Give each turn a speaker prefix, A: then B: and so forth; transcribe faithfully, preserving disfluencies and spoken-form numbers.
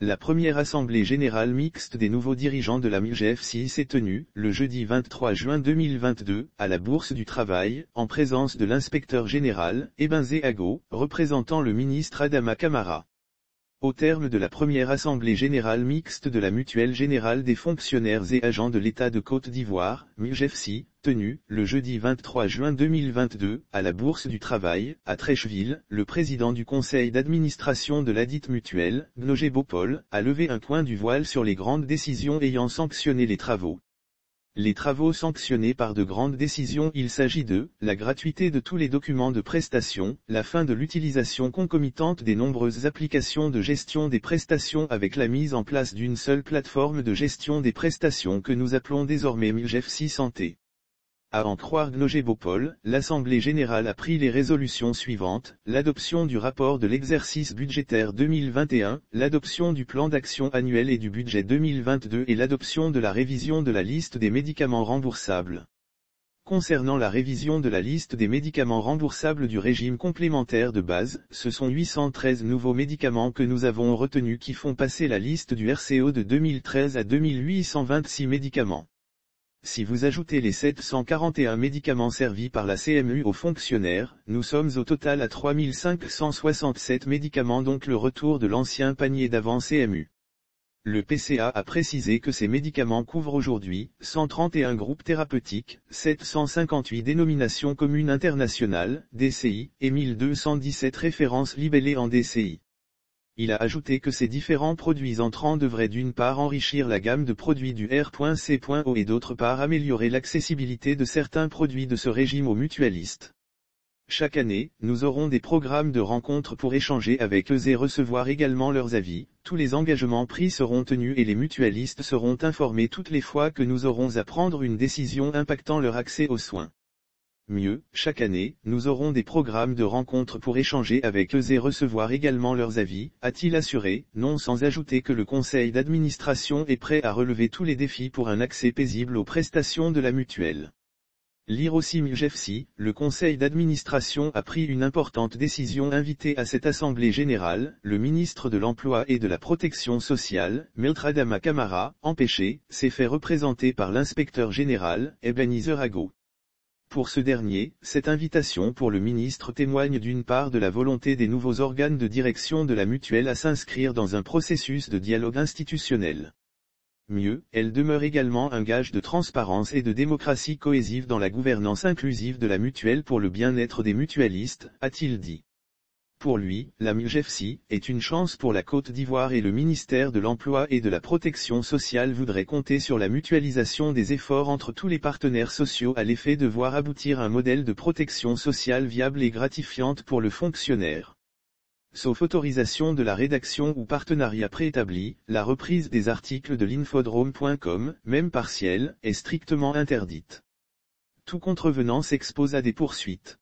A: La première assemblée générale mixte des nouveaux dirigeants de la M U G F C I s'est tenue, le jeudi vingt-trois juin deux mille vingt-deux, à la Bourse du Travail, en présence de l'inspecteur général, Ebenze Ago, représentant le ministre Adama Camara. Au terme de la première assemblée générale mixte de la Mutuelle générale des fonctionnaires et agents de l'État de Côte d'Ivoire, M U G F C I, tenue, le jeudi vingt-trois juin deux mille vingt-deux, à la Bourse du Travail, à Trècheville, le président du conseil d'administration de ladite mutuelle, Gnogé Bopol, a levé un point du voile sur les grandes décisions ayant sanctionné les travaux. Les travaux sanctionnés par de grandes décisions, il s'agit de la gratuité de tous les documents de prestation, la fin de l'utilisation concomitante des nombreuses applications de gestion des prestations avec la mise en place d'une seule plateforme de gestion des prestations que nous appelons désormais M U G F C I Santé. À en croire Gnogé Bopol, l'Assemblée générale a pris les résolutions suivantes, l'adoption du rapport de l'exercice budgétaire deux mille vingt et un, l'adoption du plan d'action annuel et du budget deux mille vingt-deux et l'adoption de la révision de la liste des médicaments remboursables. Concernant la révision de la liste des médicaments remboursables du régime complémentaire de base, ce sont huit cent treize nouveaux médicaments que nous avons retenus qui font passer la liste du R C O de deux mille treize à deux mille huit cent vingt-six médicaments. Si vous ajoutez les sept cent quarante et un médicaments servis par la C M U aux fonctionnaires, nous sommes au total à trois mille cinq cent soixante-sept médicaments, donc le retour de l'ancien panier d'avant C M U. Le P C A a précisé que ces médicaments couvrent aujourd'hui cent trente et un groupes thérapeutiques, sept cent cinquante-huit dénominations communes internationales, D C I, et mille deux cent dix-sept références libellées en D C I. Il a ajouté que ces différents produits entrants devraient d'une part enrichir la gamme de produits du R C O et d'autre part améliorer l'accessibilité de certains produits de ce régime aux mutualistes. Chaque année, nous aurons des programmes de rencontres pour échanger avec eux et recevoir également leurs avis. Tous les engagements pris seront tenus et les mutualistes seront informés toutes les fois que nous aurons à prendre une décision impactant leur accès aux soins. Mieux, chaque année, nous aurons des programmes de rencontres pour échanger avec eux et recevoir également leurs avis, a-t-il assuré, non sans ajouter que le conseil d'administration est prêt à relever tous les défis pour un accès paisible aux prestations de la mutuelle. Lire aussi M U G F C I, le conseil d'administration a pris une importante décision invité à cette assemblée générale, le ministre de l'Emploi et de la Protection sociale, Maître Adama Camara, empêché, s'est fait représenter par l'inspecteur général, Ebenze Ago. Pour ce dernier, cette invitation pour le ministre témoigne d'une part de la volonté des nouveaux organes de direction de la mutuelle à s'inscrire dans un processus de dialogue institutionnel. Mieux, elle demeure également un gage de transparence et de démocratie cohésive dans la gouvernance inclusive de la mutuelle pour le bien-être des mutualistes, a-t-il dit. Pour lui, la M U G F C I est une chance pour la Côte d'Ivoire et le ministère de l'Emploi et de la Protection sociale voudrait compter sur la mutualisation des efforts entre tous les partenaires sociaux à l'effet de voir aboutir un modèle de protection sociale viable et gratifiante pour le fonctionnaire. Sauf autorisation de la rédaction ou partenariat préétabli, la reprise des articles de l'infodrome point com, même partielle, est strictement interdite. Tout contrevenant s'expose à des poursuites.